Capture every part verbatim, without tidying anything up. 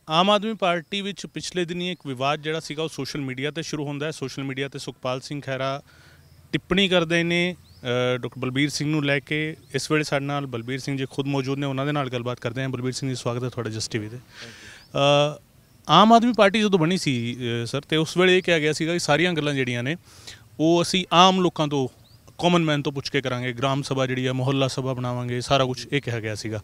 आम आदमी party which पिछले दिनी एक विवाद जिहड़ा सीगा वो सोशल मीडिया ते शुरू होंदा है। सोशल मीडिया ते सुखपाल सिंह खैरा टिप्पणी करते ने डॉक्टर बलबीर सिंह नूं लैके। इस वेले साडे नाल बलबीर सिंह जी खुद मौजूद ने, उन्हां दे नाल गलबात करते हैं। बलबीर सिंह जी स्वागत है तुहाडा जस्ट टीवी ते। आम आदमी पार्टी जदों बनी सी सर, तो उस वेले कहा गया सीगा कि सारियां गल्लां जिहड़ियां ने वो असीं आम लोकां तो कॉमन मैन तो पुछ के करांगे, ग्राम सभा जी है मुहल्ला सभा बनावांगे, सारा कुछ ये कहा गया सीगा।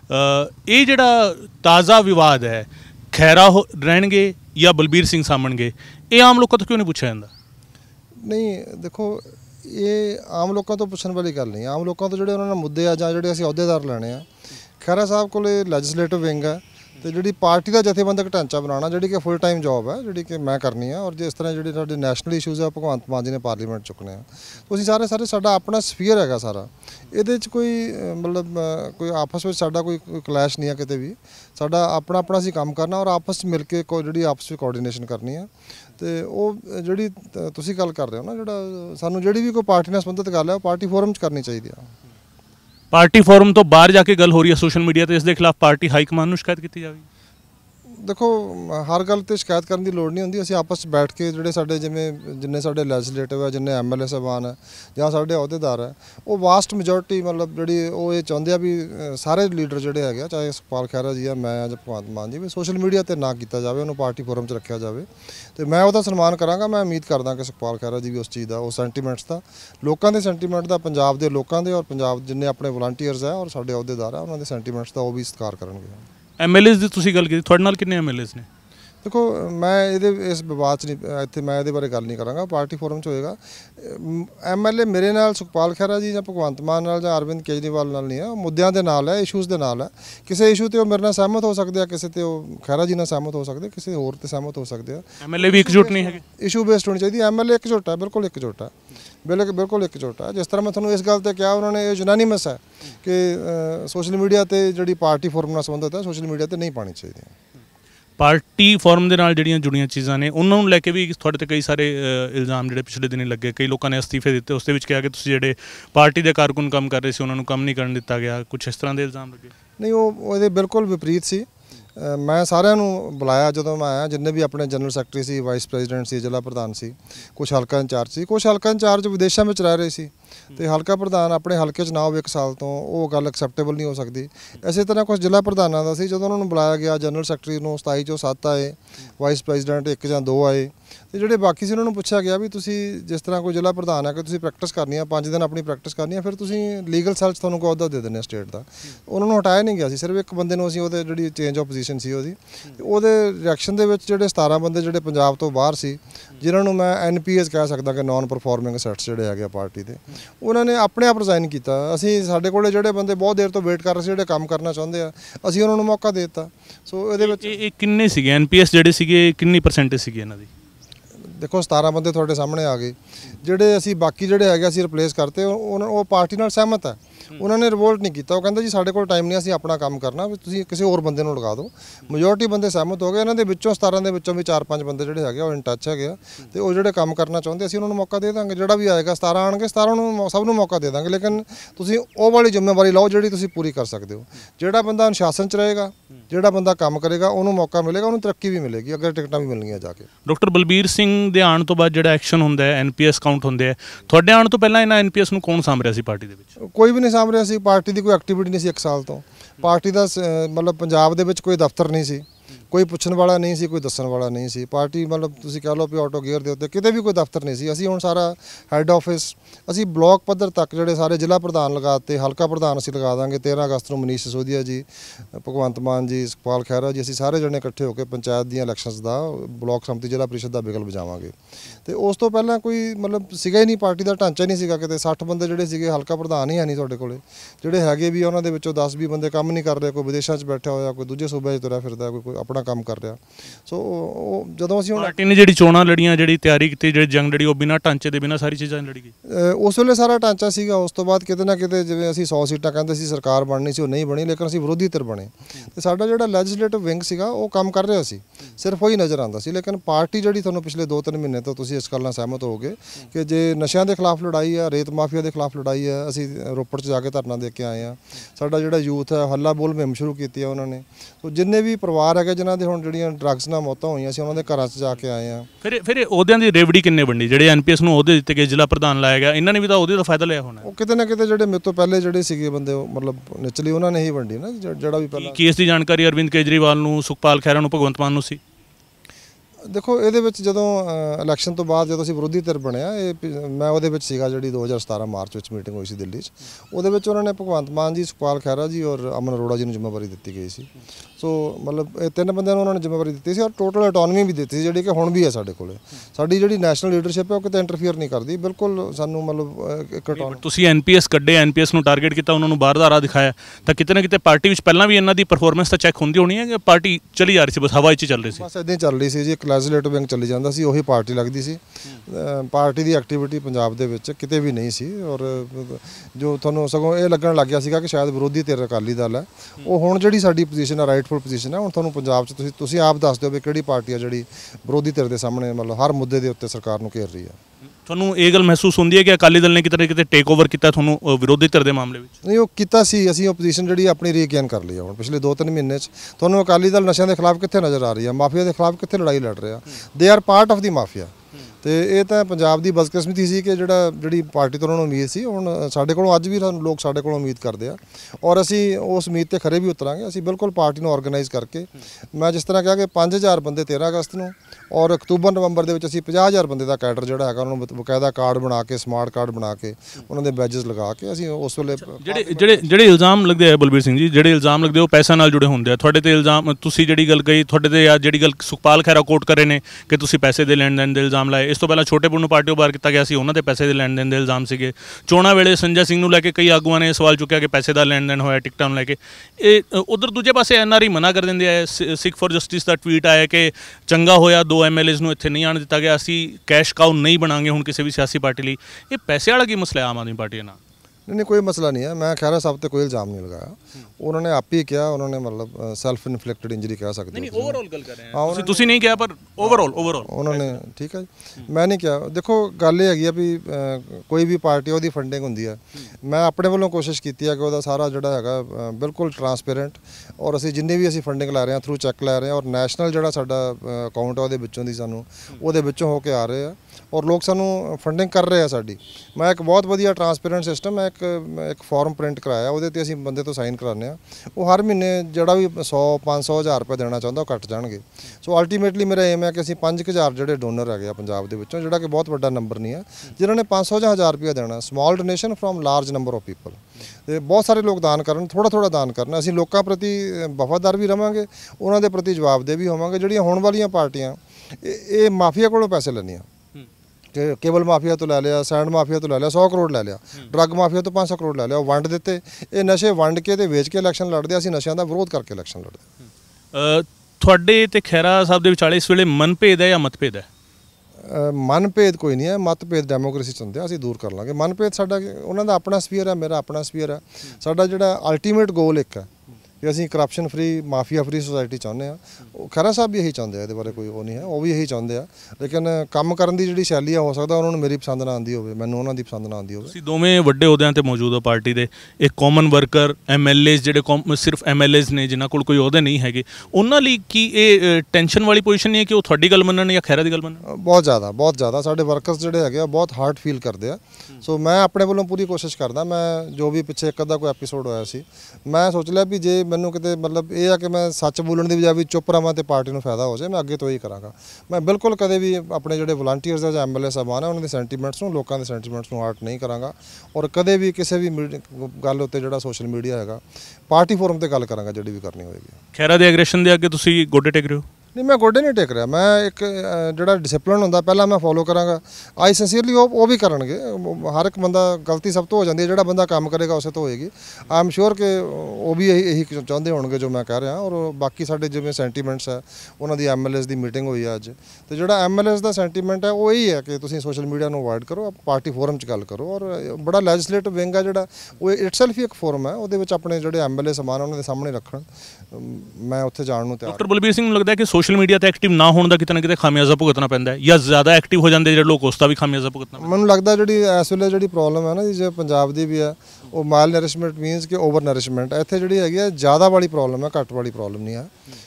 ये जिहड़ा ताज़ा विवाद है खैरा हो रहणगे या बलबीर सिंह सामणगे, ये आम लोगों तो क्यों नहीं पूछा जाता? नहीं देखो, ये आम लोगों तो पुछण वाली गल नहीं। आम लोगों तो जिहड़े उन्होंने मुद्दे आ जां जिहड़े असीं अहुदेदार लैणे आ, खैरा साहब कोले लैजिसलेटिव विंग है तो जी पार्टी का जथेबंदक ढांचा बनाना जी कि फुल टाइम जॉब है जी मैं करनी है। और जिस तरह जी साढ़े नैशनल इशूज़ है भगवंत मान जी ने पार्लीमेंट चुकने हैं, तो असीं सारे सारे साडा अपना स्फीयर है सारा। ये कोई मतलब कोई आपस में साडा कोई क्लैश नहीं है किते भी। साडा अपना अपना असीं काम करना और आपस में मिल के जी आपस में कोआर्डीनेशन करनी है। तो वो जी तुसीं गल कर रहे हो ना, जिहड़ा सानूं जिहड़ी भी कोई पार्टी नाल संबंधित गल है पार्टी फोरम च करनी चाहिए है। पार्टी फोरम तो बाहर जाके गल हो रही है सोशल मीडिया, तो इसके खिलाफ पार्टी हाईकमान नूं शिकायत की जाएगी? देखो, हर गल तो शिकायत करने की लोड़ नहीं होंदी। असीं आपस में बैठ के जिहड़े साडे जिवें जिन्ने साडे लैजिसलेटिव है, जिन्ने एम एल ए साहबान है जां साडे अहुदेदार है, वो वास्ट मेजोरिटी मतलब जिहड़ी वो ये चाहुंदे आ भी सारे लीडर जिहड़े हैगे, चाहे सुखपाल खैरा जी है, मैं जां भगवंत मान जी, भी सोशल मीडिया ते ना कीता जावे, उन्होंने पार्टी फोरम च रखा जाए। तो मैं उसदा सन्मान करांगा। मैं उम्मीद करदा कि सुखपाल खैरा जी भी उस चीज़ का, उस सेंटीमेंट्स का, लोगों के सेंटीमेंट का, पंजाब के लोगों के और पंजाब जिन्ने अपने वलंटीयर्स है और साडे अहुदेदार है उन्होंने सेंटीमेंट्स का वो भी सत्कार करनगे। एम एल एज़ की तुसीं गल कीती, तुहाडे नाल किन्ने एम एल एज़ ने? देखो, मैं ये इस विवाद नहीं इतने मैं ये बारे गल नहीं कराँगा, पार्टी फोरम च होएगा। एम एल ए मेरे नाल सुखपाल खैरा जी या भगवंत मान नाल या अरविंद केजरीवाल नाल नहीं है, मुद्दों के नाल है, इशूज़ के नाल है। किसी इशू तो मेरे नाल सहमत हो सकते हैं, किसी तो खैरा जी नाल सहमत हो सकते, किसी होर ते सहमत हो सकते हैं। एम एल ए भी एकजुट नहीं है, इशू बेस्ड होनी चाहिए। एम एल ए एकजुट है, बिल्कुल एकजुट है, बिल्कुल बिल्कुल एकजुट है। जिस तरह मैं थोड़ा इस गल पर क्या उन्होंने यूनानिमस है कि सोशल मीडिया पर जी पार्टी फोरम नाल संबंधित है सोशल मीडिया पर नहीं पानी चाहिए। पार्टी फोरम के नाल जिहड़ियां जुड़ियां चीज़ां ने उन्होंने लैके भी तुहाडे ते कई सारे इल्जाम जिहड़े पिछले दिन लगे, कई लोगों ने अस्तीफे दिते, उस विच कहा कि तुसीं जिहड़े पार्टी के कारकुन काम कर रहे थे उन्होंने काम नहीं करन दिता गया, कुछ इस तरह के इल्जाम लगे? नहीं, वो ये बिल्कुल विपरीत सी। मैं सारिਆਂ ਨੂੰ बुलाया ਜਦੋਂ मैं आया, जिन्ने भी अपने जनरल सैकटरी सी, वाइस प्रेजिडेंट सी, जिला प्रधान सी, कुछ हल्का इंचार्ज सी, कुछ हल्का इंचार्ज विदेशों में रह रहे सी, तो हल्का प्रधान अपने हल्के च ना हो एक साल तो वो गल एक्सैप्टेबल नहीं हो सकती। इस तरह कुछ जिला प्रधानों का सी, जो उन्होंने बुलाया गया जनरल सैकटरी को सताई चो सत्त आए, वाइस प्रेजिडेंट एक या दो आए, तो जोड़े बाकी से उन्होंने पूछा गया भी तुसी जिस तरह कोई जिला प्रधान है कि तुसी प्रैक्टिस करनी है, पाँच दिन अपनी प्रैक्टिस करनी है, फिर तुसी लीगल सैल च तुहानूं कोई अहुदा दे देने स्टेट का। उन्होंने हटाया नहीं गया सी, सिर्फ एक बंदे नूं असीं ओहदे जिहड़ी चेंज ऑफ पोजीशन सी ओहदी ਉਹਦੇ ਰਿਐਕਸ਼ਨ ਦੇ ਵਿੱਚ ਜਿਹੜੇ ਸਤਾਰਾਂ ਬੰਦੇ ਜਿਹੜੇ ਪੰਜਾਬ ਤੋਂ ਬਾਹਰ ਸੀ, ਜਿਨ੍ਹਾਂ ਨੂੰ ਮੈਂ ਐਨ ਪੀ ਐਸ ਕਹਿ ਸਕਦਾ ਕਿ ਨਾਨ ਪਰਫਾਰਮਿੰਗ ਅਸੈਟਸ ਜਿਹੜੇ ਹੈਗੇ ਆ ਪਾਰਟੀ ਦੇ, ਉਹਨਾਂ ਨੇ ਆਪਣੇ ਆਪ ਰਿਜ਼ਾਈਨ ਕੀਤਾ। ਅਸੀਂ ਸਾਡੇ ਕੋਲੇ ਜਿਹੜੇ ਬੰਦੇ ਬਹੁਤ ਦੇਰ ਤੋਂ ਵੇਟ ਕਰ ਰਹੇ ਸੀ, ਜਿਹੜੇ ਕੰਮ ਕਰਨਾ ਚਾਹੁੰਦੇ ਆ, ਅਸੀਂ ਉਹਨਾਂ ਨੂੰ ਮੌਕਾ ਦੇ ਦਿੱਤਾ। ਸੋ ਇਹਦੇ ਵਿੱਚ ਇਹ ਕਿੰਨੇ ਸੀਗੇ ਐਨ ਪੀ ਐਸ ਜਿਹੜੇ ਸੀਗੇ, ਕਿੰਨੀ ਪਰਸੈਂਟੇਜ ਸੀਗੀ ਇਹਨਾਂ ਦੀ? देखो, सतारा बंदे थोड़े सामने आ गए, जोड़े असी बाकी जोड़े है असी रिप्लेस करते वो पार्टी नाल सहमत है। उन्होंने रिवोल्ट नहीं किया, वो कहते जी साढ़े को टाइम नहीं, असी अपना काम करना, तुसीं किसी होर बंदे नूं लगा दो। मेजोरिटी बंदे सहमत हो गए। इन्हां दे विच्चों सतारा दे विच्चों भी चार पाँच बंदे जोड़े है इन टच है, तो वो जोड़े काम करना चाहते असी उन्होंने मौका दे देंगे। जोड़ा भी आएगा सतारा आएंगे, सतारा नूं सब नूं मौका दे देंगे, लेकिन तुसीं वो वाली जिम्मेवारी लो जी तुसीं पूरी कर सकते हो। जोड़ा बंदा अनुशासन च रहेगा, जोड़ा बंदा काम करेगा, उन्होंने मौका मिलेगा, उन्होंने तरक्की भी मिलेगी, अगर टिकटां भी मिलणगीਆਂ जाके। डॉक्टर बलबीर सिंह दे आउण तो बाद जिहड़ा एक्शन हुंदा है, एन पी एस काउंट हुंदे है, तुहाडे आउण तो पहलां इन्हां एन पी एस नूं कौन साਂਭ ਰਿਹਾ ਸੀ पार्टी दे विच? कोई भी नहीं साਂਭ ਰਿਹਾ ਸੀ। पार्टी की कोई एक्टिविटी नहीं सी एक साल तो। पार्टी का मतलब पंजाब दे विच कोई दफ्तर नहीं सी, कोई पुछण वाला नहीं सी, कोई दस्सण वाला नहीं सी। पार्टी मतलब तुसीं कह लो भी ऑटो गियर दे उत्ते किते भी कोई दफ्तर नहीं सी। असीं हुण सारा हैड ऑफिस असीं ब्लॉक पद्धर तक जिहड़े सारे जिला प्रधान लगाते, हल्का प्रधान असीं लगा दांगे। तेरह अगस्त नूं मनीष सिसोदिया जी, भगवंत मान जी, सुखपाल खैरा जी, असीं सारे जने इकट्ठे होकर पंचायत दीआं इलैक्शनस दा, ब्लॉक समति, जिला परिषद का बिगल बजावांगे। तो उस तो पहलां कोई मतलब सीगा ही नहीं, पार्टी का ढांचा नहीं सीगा। किते सठ बंदे जिहड़े सीगे, हल्का प्रधान ही है नहीं तुहाडे कोले, जिहड़े हैगे भी उन्हां दे विचों दस बीस बंदे काम नहीं कर रहे, कोई विदेशों च बैठा होया, कोई दूजे सूबे च तुरिया फिरदा, कोई कोई अपना काम कर रहा। सो ਜਦੋਂ ਅਸੀਂ ਪਾਰਟੀ ਨੇ ਜਿਹੜੀ ਚੋਣਾਂ ਲੜੀਆਂ, ਜਿਹੜੀ ਤਿਆਰੀ ਕੀਤੀ, ਜਿਹੜੀ ਜੰਗ ਲੜੀ, ਉਹ ਬਿਨਾਂ ਢਾਂਚੇ ਦੇ ਬਿਨਾਂ ਸਾਰੀ ਚੀਜ਼ਾਂ ਲੜੀ ਗਈ। ਉਸ ਵੇਲੇ ਸਾਰਾ ਢਾਂਚਾ ਸੀਗਾ। ਉਸ ਤੋਂ ਬਾਅਦ ਕਿਤੇ ਨਾ ਕਿਤੇ ਜਿਵੇਂ ਅਸੀਂ ਸੌ ਸੀਟਾਂ ਕਹਿੰਦੇ ਸੀ ਸਰਕਾਰ ਬਣਨੀ ਸੀ, ਉਹ ਨਹੀਂ ਬਣੀ, ਲੇਕਿਨ ਅਸੀਂ ਵਿਰੋਧੀ ਧਿਰ ਬਣੇ। ਤੇ ਸਾਡਾ ਜਿਹੜਾ ਲੈਜਿਸਲੇਟਿਵ ਵਿੰਗ ਸੀਗਾ ਉਹ ਕੰਮ ਕਰ ਰਿਹਾ ਸੀ, ਸਿਰਫ ਉਹੀ ਨਜ਼ਰ ਆਉਂਦਾ ਸੀ। ਲੇਕਿਨ ਪਾਰਟੀ ਜਿਹੜੀ ਤੁਹਾਨੂੰ ਪਿਛਲੇ ਦੋ ਤਿੰਨ ਮਹੀਨੇ ਤੋਂ ਤੁਸੀਂ ਇਸ ਗੱਲ ਨਾਲ ਸਹਿਮਤ ਹੋਗੇ ਕਿ ਜੇ ਨਸ਼ਿਆਂ ਦੇ ਖਿਲਾਫ ਲੜਾਈ ਹੈ, ਰੇਤ ਮਾਫੀਆ ਦੇ ਖਿਲਾਫ ਲੜਾਈ ਹੈ, ਅਸੀਂ ਰੋਪੜ 'ਚ ਜਾ ਕੇ ਧਰਨਾ ਦੇ ਕੇ ਆਏ ਹਾਂ। ਸਾਡਾ ਜਿਹੜਾ ਯੂਥ ਹੈ, ਹੱਲਾ ਬੋਲ ਮੁਹਿੰਮ ਸ਼ੁਰੂ ਕੀਤੀ ਹੈ ਉਹਨਾਂ ਨੇ। ਸੋ ਜਿੰਨੇ ਵੀ ਪਰਿਵਾਰ ਹੈਗੇ, ਜਿਨ੍ਹਾਂ ਦੇ ਹੁਣ ਜਿਹੜੀਆਂ ਡਰੱਗਸ ਨਾਲ ਮੌਤਾਂ ਹੋਈਆਂ ਸੀ ਉਹਨਾਂ ਦੇ ਘਰਾਂ 'ਚ ਜਾ ਕੇ ਆਏ ਆ। ਫਿਰ ਫਿਰ ਇਹ ਅਹੁਦਿਆਂ ਦੀ ਰੇਵੜੀ ਕਿੰਨੇ ਵੰਡੀ? ਜਿਹੜੇ ਐਨਪੀਐਸ ਨੂੰ ਅਹੁਦੇ ਦਿੱਤੇ ਗਏ, ਜ਼ਿਲ੍ਹਾ ਪ੍ਰਧਾਨ ਲਾਇਆ ਗਿਆ, ਇਹਨਾਂ ਨੇ ਵੀ ਤਾਂ ਉਹਦੇ ਦਾ ਫਾਇਦਾ ਲਿਆ ਹੋਣਾ। ਉਹ ਕਿਤੇ ਨਾ ਕਿਤੇ ਜਿਹੜੇ ਮੇਰੇ ਤੋਂ ਪਹਿਲੇ ਜਿਹੜੇ ਸੀਗੇ ਬੰਦੇ ਉਹ ਮਤਲਬ ਨਿਚਲੀ ਉਹਨਾਂ ਨੇ ਹੀ ਵੰਡੀ ਨਾ, ਜਿਹੜਾ ਵੀ ਪਹਿਲਾਂ। ਕੀ ਇਸ ਦੀ ਜਾਣਕਾਰੀ ਅਰਵਿੰਦ ਕੇਜਰੀਵਾਲ ਨੂੰ, ਸੁਖਪਾਲ ਖਹਿਰਾ ਨੂੰ, ਭਗਵੰਤ ਮਾਨ ਨੂੰ ਸੀ? ਦੇਖੋ ਇਹਦੇ ਵਿੱਚ ਜਦੋਂ ਇਲੈਕਸ਼ਨ ਤੋਂ ਬਾਅਦ ਜਦੋਂ ਅਸੀਂ ਵਿਰੋਧੀ ਧਿਰ ਬਣਿਆ, ਇਹ ਮੈਂ ਉਹਦੇ ਵਿੱਚ ਸੀਗਾ ਜਿਹੜੀ ਦੋ ਹਜ਼ਾਰ ਸਤਾਰਾਂ ਮਾਰਚ ਵਿੱਚ ਮੀਟਿੰਗ ਹੋਈ ਸੀ ਦਿੱਲੀ 'ਚ। ਉਹਦੇ ਵਿੱਚ ਉਹਨਾਂ ਨੇ ਭਗਵੰਤ ਮਾਨ ਜੀ, ਸੁਖਪਾਲ ਖਹਿਰਾ ਜੀ ਔਰ ਅਮਨ ਅਰੋੜਾ ਜੀ ਨੂੰ ਜ਼ਿੰਮੇਵਾਰੀ ਦਿੱਤੀ ਗਈ ਸੀ। ਸੋ ਮਤਲਬ ਇਹ ਤਿੰਨ ਬੰਦਿਆਂ ਨੂੰ ਉਹਨਾਂ ਨੇ ਜ਼ਿੰਮੇਵਾਰੀ ਦਿੱਤੀ ਸੀ ਔਰ ਟੋਟਲ ਆਟੋਨਮੀ ਵੀ ਦਿੱਤੀ ਸੀ, ਜਿਹੜੀ ਕਿ ਹੁਣ ਵੀ ਹੈ ਸਾਡੇ ਕੋਲੇ। ਸਾਡੀ ਜਿਹੜੀ ਨੈਸ਼ਨਲ ਲੀਡਰਸ਼ਿਪ ਹੈ ਉਹ ਕਿਤੇ ਇੰਟਰਫੀਅਰ ਨਹੀਂ ਕਰਦੀ, ਬਿਲਕੁਲ ਸਾਨੂੰ ਮਤਲਬ ਇੱਕ ਆਟੋਨਮੀ। ਤੁਸੀਂ ਐਨਪੀਐਸ ਕੱਢੇ, ਐਨਪੀਐਸ ਨੂੰ ਟਾਰਗੇਟ ਕੀਤਾ, ਉਹਨਾਂ ਨੂੰ ਬਾਹਰ ਦਾ ਰਾਹ ਦਿਖਾਇਆ, ਤਾਂ ਕਿਤੇ ਨਾ ਕਿਤੇ ਪਾਰਟੀ ਵਿੱਚ ਪਹਿਲਾਂ ਵੀ ਇਹਨਾਂ ਦੀ ਪਰਫਾਰਮੈਂਸ ਤਾਂ ਚੈੱਕ ਹੁੰਦੀ ਹੋਣੀ ਹੈ ਕਿ ਪਾਰਟੀ ਚਲੀ ਜਾ ਰਹੀ ਸੀ, ਬਸ ਹਵਾ 'ਚ ਚੱਲ ਰਹੀ ਸੀ? ਬਸ ਇੱਦਾਂ ਹੀ ਚੱਲ ਰਹੀ ਸੀ ਜੀ, ਇੱਕ ਲੈਜਿਸਲੇਟਿਵ ਵਿੰਗ ਚੱਲੀ ਜਾਂਦਾ ਸੀ, ਉਹੀ ਪਾਰਟੀ ਲੱਗਦੀ ਸੀ। ਪਾਰਟੀ ਦੀ ਐਕਟੀਵਿਟੀ ਪੰਜਾਬ ਦੇ ਵਿੱਚ ਕਿਤੇ ਵੀ ਨਹੀਂ ਸੀ ਔਰ ਜੋ ਤੁਹਾਨੂੰ ਸਗੋਂ ਇਹ ਲੱਗਣ ਲੱਗ ਗਿਆ ਸੀਗਾ ਕਿ ਸ਼ਾਇਦ ਵਿਰੋਧੀ ਧਿਰ ਅਕਾਲੀ ਦਲ ਹੈ, ਉਹ ਹੁਣ ਜਿਹੜੀ ਸਾਡੀ ਪੋਜੀਸ਼ਨ ਹੈ, ਰਾਈਟਫੁਲ ਪੋਜੀਸ਼ਨ ਹੈ। ਹੁਣ ਤੁਹਾਨੂੰ ਪੰਜਾਬ 'ਚ ਤੁਸੀਂ ਤੁਸੀਂ ਆਪ ਦੱਸ ਦਿਓ ਵੀ ਕਿਹੜੀ ਪਾਰਟੀ ਹੈ ਜਿਹੜੀ ਵਿਰੋਧੀ ਧਿਰ ਦੇ ਸਾਹਮਣੇ ਮਤਲਬ ਹਰ ਮੁੱਦੇ ਦੇ ਉੱਤੇ ਸਰਕਾਰ ਨੂੰ ਘੇਰ ਰਹੀ ਹੈ। ਤੁਹਾਨੂੰ ਇਹ ਗੱਲ ਮਹਿਸੂਸ ਹੁੰਦੀ ਹੈ ਕਿ ਅਕਾਲੀ ਦਲ ਨੇ ਕਿਤੇ ਨਾ ਕਿਤੇ ਟੇਕ ਓਵਰ ਕੀਤਾ ਤੁਹਾਨੂੰ ਵਿਰੋਧੀ ਧਿਰ ਦੇ ਮਾਮਲੇ ਵਿੱਚ? ਨਹੀਂ, ਉਹ ਕੀਤਾ ਸੀ, ਅਸੀਂ ਆਪੋਜੀਸ਼ਨ ਜਿਹੜੀ ਆਪਣੀ ਰੀਗੇਨ ਕਰ ਲਈ ਹੈ ਹੁਣ ਪਿਛਲੇ ਦੋ ਤਿੰਨ ਮਹੀਨੇ 'ਚ। ਤੁਹਾਨੂੰ ਅਕਾਲੀ ਦਲ ਨਸ਼ਿਆਂ ਦੇ ਖਿਲਾਫ ਕਿੱਥੇ ਨਜ਼ਰ ਆ ਰਹੀ ਹੈ? ਮਾਫੀਆ ਦੇ ਖਿਲਾਫ ਕਿੱਥੇ ਲੜਾਈ ਲੜ ਰਿਹਾ? They are part of the mafia. ਤੇ ਇਹ ਤਾਂ ਪੰਜਾਬ ਦੀ ਬਦਕਿਸਮਤੀ ਸੀ ਕਿ ਜਿਹੜਾ ਜਿਹੜੀ ਪਾਰਟੀ ਤੋਂ ਉਹਨਾਂ ਨੂੰ ਉਮੀਦ ਸੀ, ਹੁਣ ਸਾਡੇ ਕੋਲੋਂ ਅੱਜ ਵੀ ਲੋਕ ਸਾਡੇ ਕੋਲੋਂ ਉਮੀਦ ਕਰਦੇ ਆ ਔਰ ਅਸੀਂ ਉਸ ਉਮੀਦ ਤੇ ਖਰੇ ਵੀ ਉਤਰਾਂਗੇ। ਅਸੀਂ ਬਿਲਕੁਲ ਪਾਰਟੀ ਨੂੰ ਆਰਗੇਨਾਈਜ਼ ਕਰਕੇ, ਮੈਂ ਜਿਸ ਤਰ੍ਹਾਂ ਕਿਹਾ ਕਿ ਪੰਜ ਹਜ਼ਾਰ ਬੰਦੇ ਤੇਰ੍ਹਾਂ ਅਗਸਤ ਨੂੰ ਔਰ ਅਕਤੂਬਰ ਨਵੰਬਰ ਦੇ ਵਿੱਚ ਅਸੀਂ ਪੰਜਾਹ ਹਜ਼ਾਰ ਬੰਦੇ ਦਾ ਕੈਡਰ ਜਿਹੜਾ ਹੈਗਾ ਉਹਨਾਂ ਨੂੰ ਬਕਾਇਦਾ ਕਾਰਡ ਬਣਾ ਕੇ, ਸਮਾਰਟ ਕਾਰਡ ਬਣਾ ਕੇ, ਉਹਨਾਂ ਦੇ ਬੈਜਸ ਲਗਾ ਕੇ ਅਸੀਂ ਉਸ ਵੇਲੇ ਜਿਹੜੇ ਜਿਹੜੇ ਜਿਹੜੇ ਇਲਜ਼ਾਮ ਲੱਗਦੇ ਆ ਬਲਬੀਰ ਸਿੰਘ ਜੀ, ਜਿਹੜੇ ਇਲਜ਼ਾਮ ਲੱਗਦੇ ਉਹ ਪੈਸਾ ਨਾਲ ਜੁੜੇ ਹੁੰਦੇ ਆ। ਤੁਹਾਡੇ ਤੇ ਇਲਜ਼ਾਮ, ਤੁਸੀਂ ਜਿਹੜੀ ਗੱਲ ਕਹੀ, ਤੁਹਾਡੇ ਤੇ ਆ ਜਿਹੜੀ ਗੱਲ ਸੁਖਪਾਲ ਖਹਿਰਾ ਕੋਟ ਕਰ ਰਹੇ ਨੇ ਕਿ ਤੁਸੀਂ ਪੈਸੇ ਦੇ ਲੈਣ ਦੇਣ ਦੇ ਇਲਜ਼ਾਮ ਲਾਏ। ਇਸ ਤੋਂ ਪਹਿਲਾਂ ਛੋਟੇ ਪੁੰਨੂ ਪਾਰਟੀ ਉਭਾਰ ਕੀਤਾ ਗਿਆ ਸੀ, ਉਹਨਾਂ ਦੇ ਪੈਸੇ ਦੇ ਲੈਣ ਦੇਣ ਦੇ ਇਲਜ਼ਾਮ ਸੀਗੇ। ਚੋਣਾਂ ਵੇਲੇ ਸੰਜੇ ਸਿੰਘ ਨੂੰ ਲੈ ਕੇ ਕਈ ਆਗੂਆਂ ਨੇ ਸਵਾਲ ਚੁੱਕਿਆ ਕਿ ਪੈਸੇ ਦਾ ਲੈਣ ਦੇਣ ਹੋਇਆ ਟਿਕਟਾਂ ਨੂੰ ਲੈ ਕੇ। ਇਹ ਉਧਰ ਦੂਜੇ ਪਾਸੇ ਐਨਆਰਆਈ ਮਨਾ ਕਰ ਦਿੰਦੇ ਆ। ਸਿੱਖ ਫॉर ਜਸਟਿਸ ਦਾ ਟਵੀਟ ਆਇਆ ਕਿ ਚੰਗਾ ਹੋਇਆ ਦੋ ਐਮਐਲਏਜ਼ ਨੂੰ ਇੱਥੇ ਨਹੀਂ ਆਉਣ ਦਿੱਤਾ ਗਿਆ, ਅਸੀਂ ਕੈਸ਼ ਕਾਊ ਨਹੀਂ ਬਣਾਂਗੇ ਹੁਣ ਕਿਸੇ ਵੀ ਸਿਆਸੀ ਪਾਰਟੀ ਲਈ। ਇਹ ਪੈਸੇ ਵਾਲਾ ਕੀ ਮਸਲਾ ਹੈ ਆਮ ਆਦਮੀ ਪਾਰਟੀ ਨਾਲ? नहीं नहीं कोई मसला नहीं है। मैं खैरा साहब पे कोई इल्ज़ाम नहीं लगाया, उन्होंने आप ही किया, उन्होंने मतलब सेल्फ इन्फ्लिक्टेड इंजरी कह सकते हैं। ओवरऑल गल कर रहे हैं, ਤੁਸੀਂ ਤੁਸੀਂ ਨਹੀਂ ਕਿਹਾ ਪਰ ओवरऑल ओवरऑल उन्होंने ठीक है मैं नहीं किया। देखो गल ये हैगी भी कोई भी पार्टी ਉਹਦੀ ਫੰਡਿੰਗ ਹੁੰਦੀ ਹੈ। ਮੈਂ ਆਪਣੇ ਵੱਲੋਂ ਕੋਸ਼ਿਸ਼ ਕੀਤੀ ਹੈ ਕਿ ਉਹਦਾ ਸਾਰਾ ਜਿਹੜਾ ਹੈਗਾ ਬਿਲਕੁਲ ਟਰਾਂਸਪੇਰੈਂਟ, ਔਰ ਅਸੀਂ ਜਿੰਨੇ ਵੀ ਅਸੀਂ ਫੰਡਿੰਗ ਲੈ ਰਹੇ ਹਾਂ ਥਰੂ ਚੈੱਕ ਲੈ ਰਹੇ ਹਾਂ, ਔਰ ਨੈਸ਼ਨਲ ਜਿਹੜਾ ਸਾਡਾ ਅਕਾਊਂਟ ਹੈ ਉਹਦੇ ਵਿੱਚੋਂ ਦੀ ਸਾਨੂੰ ਉਹਦੇ ਵਿੱਚੋਂ ਹੋ ਕੇ ਆ ਰਹੇ ਆ ਔਰ ਲੋਕ ਸਾਨੂੰ ਫੰਡਿੰਗ ਕਰ ਰਹੇ ਆ ਸਾਡੀ। ਮੈਂ ਇੱਕ ਬਹੁਤ ਵਧੀਆ ਟਰਾਂਸਪੇਰੈਂਟ ਸਿਸਟਮ, ਮੈਂ ਇੱਕ ਇੱਕ ਫਾਰਮ ਪ੍ਰਿੰਟ ਕਰਾਇਆ, ਉਹਦੇ ਤੇ ਅਸੀਂ ਬੰਦੇ ਤੋਂ ਸਾਈਨ ਕਰਾਉਂਦੇ ਆ। ਉਹ ਹਰ ਮਹੀਨੇ ਜਿਹੜਾ ਵੀ ਸੌ ਪੰਜ ਸੌ ਹਜ਼ਾਰ ਰੁਪਏ ਦੇਣਾ ਚਾਹੁੰਦਾ ਉਹ ਕੱਟ ਜਾਣਗੇ। ਸੋ ਅਲਟੀਮੇਟਲੀ ਮੇਰਾ ਏਮ ਹੈ ਕਿ ਅਸੀਂ ਪੰਜ ਹਜ਼ਾਰ ਜਿਹੜੇ ਡੋਨਰ ਹੈਗੇ ਆ ਪੰਜਾਬ ਦੇ ਵਿੱਚੋਂ, ਜਿਹੜਾ ਕਿ ਬਹੁਤ ਵੱਡਾ ਨੰਬਰ ਨਹੀਂ ਹੈ, ਜਿਨ੍ਹਾਂ ਨੇ ਪੰਜ ਸੌ ਜਾਂ ਹਜ਼ਾਰ ਰੁਪਏ ਦੇਣਾ, small donation from large number of people. ਤੇ ਬਹੁਤ ਸਾਰੇ ਲੋਕ ਦਾਨ ਕਰਨ, ਥੋੜਾ ਥੋੜਾ ਦਾਨ ਕਰਨ। ਅਸੀਂ ਲੋਕਾਂ ਪ੍ਰਤੀ ਵਫਾਦਾਰ ਵੀ ਰਵਾਂਗੇ, ਉਹਨਾਂ ਦੇ ਪ੍ਰਤੀ ਜਵਾਬਦੇਹ ਵੀ ਹੋਵਾਂਗੇ। ਜਿਹੜੀਆਂ ਹੋਣ ਵਾਲੀਆਂ ਪਾਰਟੀਆਂ ਇਹ ਮਾਫੀਆ ਕੋਲੋਂ ਪੈਸੇ ਲੈਂਦੀਆਂ, ਕਿ ਕੇਬਲ ਮਾਫੀਆ ਤੋਂ ਲੈ ਲਿਆ, ਸੈਂਡ ਮਾਫੀਆ ਤੋਂ ਲੈ ਲਿਆ ਸੌ ਕਰੋੜ ਲੈ ਲਿਆ, ਡਰੱਗ ਮਾਫੀਆ ਤੋਂ ਪੰਜ ਸੌ ਕਰੋੜ ਲੈ ਲਿਆ, ਉਹ ਵੰਡ ਦਿੱਤੇ। ਇਹ ਨਸ਼ੇ ਵੰਡ ਕੇ ਤੇ ਵੇਚ ਕੇ ਇਲੈਕਸ਼ਨ ਲੜਦੇ, ਅਸੀਂ ਨਸ਼ਿਆਂ ਦਾ ਵਿਰੋਧ ਕਰਕੇ ਇਲੈਕਸ਼ਨ ਲੜਦੇ। ਤੁਹਾਡੇ ਤੇ ਖਹਿਰਾ ਸਾਹਿਬ ਦੇ ਵਿਚਾਲੇ ਇਸ ਵੇਲੇ ਮਨਭੇਦ ਹੈ ਜਾਂ ਮਤਭੇਦ ਹੈ? ਮਨਭੇਦ ਕੋਈ ਨਹੀਂ ਹੈ, ਮਤਭੇਦ ਡੈਮੋਕ੍ਰੇਸੀ ਚਾਹੁੰਦੇ ਆ, ਅਸੀਂ ਦੂਰ ਕਰ ਲਾਂਗੇ। ਮਨਭੇਦ ਸਾਡਾ ਉਹਨਾਂ ਦਾ ਆਪਣਾ ਸਫੀਅਰ ਹੈ, ਮੇਰਾ ਆਪਣਾ ਸਫੀਅਰ ਹੈ। ਸਾਡਾ ਜਿਹੜਾ ਅਲਟੀਮੇਟ ਗੋਲ ਇੱਕ ਹੈ ਕਿ ਅਸੀਂ corruption free, mafia free society ਚਾਹੁੰਦੇ ਆ। ਉਹ ਖਹਿਰਾ ਸਾਹਿਬ ਵੀ ਇਹੀ ਚਾਹੁੰਦੇ ਆ, ਇਹਦੇ ਬਾਰੇ ਕੋਈ ਉਹ ਨਹੀਂ ਹੈ, ਉਹ ਵੀ ਇਹੀ ਚਾਹੁੰਦੇ ਆ। ਲੇਕਿਨ ਕੰਮ ਕਰਨ ਦੀ ਜਿਹੜੀ ਸ਼ੈਲੀ ਆ, ਹੋ ਸਕਦਾ ਉਹਨਾਂ ਨੂੰ ਮੇਰੀ ਪਸੰਦ ਨਾ ਆਉਂਦੀ ਹੋਵੇ, ਮੈਨੂੰ ਉਹਨਾਂ ਦੀ ਪਸੰਦ ਨਾ ਆਉਂਦੀ ਹੋਵੇ। ਤੁਸੀਂ ਦੋਵੇਂ ਵੱਡੇ ਅਹੁਦਿਆਂ ਤੇ ਮੌਜੂਦ ਹੋ ਪਾਰਟੀ ਦੇ, ਇੱਕ ਕਾਮਨ ਵਰਕਰ, ਐਮਐਲਏ ਜਿਹੜੇ ਸਿਰਫ ਐਮਐਲਏ ਨੇ ਜਿਨ੍ਹਾਂ ਕੋਲ ਕੋਈ ਅਹੁਦੇ ਨਹੀਂ ਹੈਗੇ, ਉਹਨਾਂ ਲਈ ਕੀ ਇਹ ਟੈਨਸ਼ਨ ਵਾਲੀ ਪੋਜੀਸ਼ਨ ਨਹੀਂ ਹੈ ਕਿ ਉਹ ਤੁਹਾਡੀ ਗੱਲ ਮੰਨਣ ਜਾਂ ਖਹਿਰਾ ਦੀ ਗੱਲ ਮੰਨਣ? ਬਹੁਤ ਜ਼ਿਆਦਾ ਬਹੁਤ ਜ਼ਿਆਦਾ ਸਾਡੇ ਵਰਕਰਸ ਜਿਹੜੇ ਹੈਗੇ ਆ ਬਹੁਤ ਹਾਰਟ ਫੀਲ ਕਰਦੇ ਆ। ਸੋ ਮੈਂ ਆਪਣੇ ਵੱਲੋਂ ਪੂਰੀ ਕੋਸ਼ਿਸ਼ ਕਰਦਾ। ਮੈਂ ਜੋ ਵੀ ਪਿੱਛੇ ਇੱਕ ਅੱਧਾ ਕੋਈ ਐਪੀਸੋਡ ਹੋਇਆ ਸੀ, ਮੈਂ ਸੋਚ ਲਿਆ ਵੀ ਜੇ ਮੈਨੂੰ ਕਿਤੇ ਮਤਲਬ ਇਹ ਆ ਕਿ ਮੈਂ ਸੱਚ ਬੋਲਣ ਦੀ ਬਜਾਏ ਵੀ ਚੁੱਪ ਰਹਾਂ ਤੇ ਪਾਰਟੀ ਨੂੰ ਫਾਇਦਾ ਹੋ ਜਾਏ, ਮੈਂ ਅੱਗੇ ਤੋਂ ਹੀ ਕਰਾਂਗਾ। ਮੈਂ ਬਿਲਕੁਲ ਕਦੇ ਵੀ ਆਪਣੇ ਜਿਹੜੇ ਵਲੰਟੀਅਰਸ ਆ ਜਾਂ ਐਮਐਲਏ ਸਾਹਿਬਾਨ ਆ ਉਹਨਾਂ ਦੇ ਸੈਂਟੀਮੈਂਟਸ ਨੂੰ, ਲੋਕਾਂ ਦੇ ਸੈਂਟੀਮੈਂਟਸ ਨੂੰ ਹਾਰਟ ਨਹੀਂ ਕਰਾਂਗਾ। ਔਰ ਕਦੇ ਵੀ ਕਿਸੇ ਵੀ ਗੱਲ ਉੱਤੇ ਜਿਹੜਾ ਸੋਸ਼ਲ ਮੀਡੀਆ ਹੈਗਾ, ਪਾਰਟੀ ਫੋਰਮ ਤੇ ਗੱਲ ਕਰਾਂਗਾ ਜਿਹੜੀ ਵੀ ਕਰਨੀ ਹੋਏਗੀ। ਖਹਿਰਾ ਦੇ ਐਗਰੈਸ਼ਨ ਦੇ ਅੱਗੇ ਤੁਸੀਂ ਗੋਡੇ ਟੇਕ ਰਹੇ ਹੋ? ਨਹੀਂ, ਮੈਂ ਗੋਡੇ ਨਹੀਂ ਟੇਕ ਰਿਹਾ। ਮੈਂ ਇੱਕ ਜਿਹੜਾ ਡਿਸਪਲਿਨ ਹੁੰਦਾ ਪਹਿਲਾਂ ਮੈਂ ਫੋਲੋ ਕਰਾਂਗਾ। ਆਈ ਸਿੰਸੀਅਰਲੀ ਉਹ ਉਹ ਵੀ ਕਰਨਗੇ। ਹਰ ਇੱਕ ਬੰਦਾ ਗਲਤੀ ਸਭ ਤੋਂ ਹੋ ਜਾਂਦੀ ਹੈ, ਜਿਹੜਾ ਬੰਦਾ ਕੰਮ ਕਰੇਗਾ ਉਸੇ ਤੋਂ ਹੋਏਗੀ। ਆਈ ਐਮ ਸ਼ੋਰ ਕਿ ਉਹ ਵੀ ਇਹੀ ਇਹੀ ਚਾਹੁੰਦੇ ਹੋਣਗੇ ਜੋ ਮੈਂ ਕਹਿ ਰਿਹਾ। ਔਰ ਬਾਕੀ ਸਾਡੇ ਜਿਵੇਂ ਸੈਂਟੀਮੈਂਟਸ ਹੈ, ਉਹਨਾਂ ਦੀ ਐਮਐਲਏਜ਼ ਦੀ ਮੀਟਿੰਗ ਹੋਈ ਅੱਜ, ਤੇ ਜਿਹੜਾ ਐਮਐਲਏਜ਼ ਦਾ ਸੈਂਟੀਮੈਂਟ ਹੈ ਉਹ ਇਹੀ ਹੈ ਕਿ ਤੁਸੀਂ ਸੋਸ਼ਲ ਮੀਡੀਆ ਨੂੰ ਅਵੋਇਡ ਕਰੋ, ਪਾਰਟੀ ਫੋਰਮ 'ਚ ਗੱਲ ਕਰੋ। ਔਰ ਬੜਾ ਲੈਜਿਸਲੇਟਿਵ ਵਿੰਗ ਹੈ ਜਿਹੜਾ, ਉਹ ਇਟਸੈਲਫ ਹੀ ਇੱਕ ਫੋਰਮ ਹੈ, ਉਹਦੇ ਵਿੱਚ ਆਪਣੇ ਜਿਹੜੇ ਐਮਐਲਏ ਸਮਾਨ ਉਹਨਾਂ ਦੇ ਸਾਹਮਣੇ ਰੱਖਣ। ਮੈਂ ਉੱਥੇ ਜਾਣ ਨੂੰ ਤਿਆਰ। ਡਾਕਟਰ ਬਲਬੀਰ ਸਿੰਘ ਨੂੰ ਲੱਗਦਾ ਹੈ ਕਿ ਸੋਸ਼ਲ ਮੀਡੀਆ ਤੇ ਐਕਟਿਵ ਨਾ ਹੋਣ ਦਾ ਕਿਤੇ ਨਾ ਕਿਤੇ ਖਾਮਿਆਜ਼ਾ ਭੁਗਤਣਾ ਪੈਂਦਾ ਹੈ, ਜਾਂ ਜ਼ਿਆਦਾ ਐਕਟਿਵ ਹੋ ਜਾਂਦੇ ਜਿਹੜੇ ਲੋਕ ਉਸ ਦਾ ਵੀ ਖਾਮਿਆਜ਼ਾ ਭੁਗਤਣਾ ਪੈਂਦਾ? ਮੈਨੂੰ ਲੱਗਦਾ ਜਿਹੜੀ ਇਸ ਵੇਲੇ ਜਿਹੜੀ ਪ੍ਰੋਬਲਮ ਹੈ ਨਾ ਜੀ, ਜੇ ਪੰਜਾਬ ਦੀ ਵੀ ਹੈ, ਉਹ ਮਾਲ ਨਰਿਸ਼ਮੈਂਟ ਮੀਨਸ ਕਿ ਓਵਰ ਨਰਿਸ਼ਮੈਂਟ। ਇੱਥੇ ਜਿਹੜੀ ਹੈਗੀ ਹੈ ਜ਼ਿਆਦਾ ਵਾਲੀ ਪ੍ਰੋਬਲਮ ਹੈ, ਘੱਟ ਵਾਲੀ ਪ੍ਰੋਬਲਮ ਨਹੀਂ ਹੈ।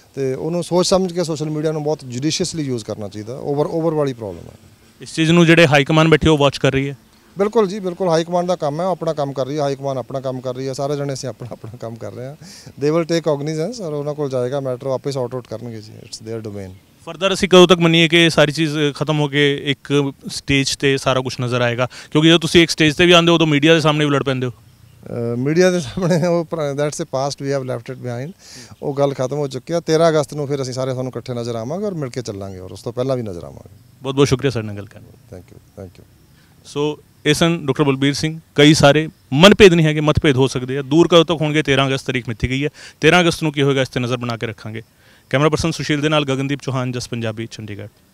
ਤੇ ਉਹਨੂੰ ਸੋਚ ਸਮਝ ਕੇ ਸੋਸ਼ਲ ਮੀਡੀਆ ਨੂੰ ਬਹੁਤ ਜੁਡੀਸ਼ੀਅਸਲੀ ਯੂਜ਼ ਕਰਨਾ ਚਾਹੀਦਾ। ਓਵਰ ਓਵਰ ਵਾਲੀ ਪ੍ਰੋਬਲਮ ਹੈ ਇਸ ਚੀਜ਼ ਨੂੰ ਜਿਹੜੇ ਹਾਈ ਕਮਾਨ ਬੈਠੇ ਉਹ ਵਾਚ ਕਰ ਰਹੀ ਹੈ। ਬਿਲਕੁਲ ਜੀ ਬਿਲਕੁਲ, ਹਾਈ ਕਮਾਂਡ ਦਾ ਕੰਮ ਹੈ, ਉਹ ਆਪਣਾ ਕੰਮ ਕਰ ਰਹੀ ਹੈ, ਹਾਈ ਕਮਾਂਡ ਆਪਣਾ ਕੰਮ ਕਰ ਰਹੀ ਹੈ, ਸਾਰੇ ਜਣੇ ਅਸੀਂ ਆਪਣਾ ਆਪਣਾ ਕੰਮ ਕਰ ਰਹੇ ਹਾਂ। ਦੇ ਵਿਲ ਟੇਕ ਕੋਗਨੀਜ਼ੈਂਸ ਔਰ ਉਹਨਾਂ ਕੋਲ ਜਾਏਗਾ ਮੈਟਰ, ਉਹ ਆਪੇ ਸੌਟ ਆਊਟ ਕਰਨਗੇ ਜੀ, ਇਟਸ देयर ਡੋਮੇਨ। ਫਰਦਰ ਅਸੀਂ ਕਦੋਂ ਤੱਕ ਮੰਨੀਏ ਕਿ ਸਾਰੀ ਚੀਜ਼ ਖਤਮ ਹੋ ਕੇ ਇੱਕ ਸਟੇਜ ਤੇ ਸਾਰਾ ਕੁਝ ਨਜ਼ਰ ਆਏਗਾ? ਕਿਉਂਕਿ ਜਦੋਂ ਤੁਸੀਂ ਇੱਕ ਸਟੇਜ ਤੇ ਵੀ ਆਉਂਦੇ ਹੋ ਉਦੋਂ ਮੀਡੀਆ ਦੇ ਸਾਹਮਣੇ ਵੀ ਲੜ ਪੈਂਦੇ ਹੋ। ਮੀਡੀਆ ਦੇ ਸਾਹਮਣੇ ਉਹ that's a past, we have left it behind. ਉਹ ਗੱਲ ਖਤਮ ਹੋ ਚੁੱਕੀ ਆ। ਤੇਰ੍ਹਾਂ ਅਗਸਤ ਨੂੰ ਫਿਰ ਅਸੀਂ ਸਾਰੇ ਤੁਹਾਨੂੰ ਇਕੱਠੇ ਨਜ਼ਰ ਆਵਾਂਗੇ ਔਰ ਮਿਲ ਕੇ ਚੱਲਾਂਗੇ, ਔਰ ਉਸ ਤੋਂ ਪਹਿਲਾਂ ਵੀ ਨਜ਼ਰ ਆਵਾਂਗੇ। ਬਹੁਤ ਬਹੁਤ ਸ਼ੁਕਰੀਆ ਸਰ ਨਾਲ ਗੱਲ ਕਰਨ ਲਈ। Thank you thank you. So ਇਹ ਸਨ ਡਾਕਟਰ ਬਲਬੀਰ ਸਿੰਘ। ਕਈ ਸਾਰੇ ਮਨਭੇਦ ਨਹੀਂ ਹੈਗੇ, ਮਤਭੇਦ ਹੋ ਸਕਦੇ ਆ, ਦੂਰ ਕਦੋਂ ਤੱਕ ਹੋਣਗੇ? ਤੇਰ੍ਹਾਂ ਅਗਸਤ ਤਰੀਕ ਮਿੱਥੀ ਗਈ ਹੈ। ਤੇਰ੍ਹਾਂ ਅਗਸਤ ਨੂੰ ਕੀ ਹੋਏਗਾ ਇਸ ਤੇ ਨਜ਼ਰ ਬਣਾ ਕੇ ਰੱਖਾਂਗੇ। ਕੈਮਰਾ ਪਰਸਨ ਸੁਸ਼ੀਲ ਦੇ ਨਾਲ ਗਗਨਦੀਪ ਚੌਹਾਨ, ਜਸ ਪੰਜਾਬੀ, ਚੰਡੀਗੜ੍ਹ।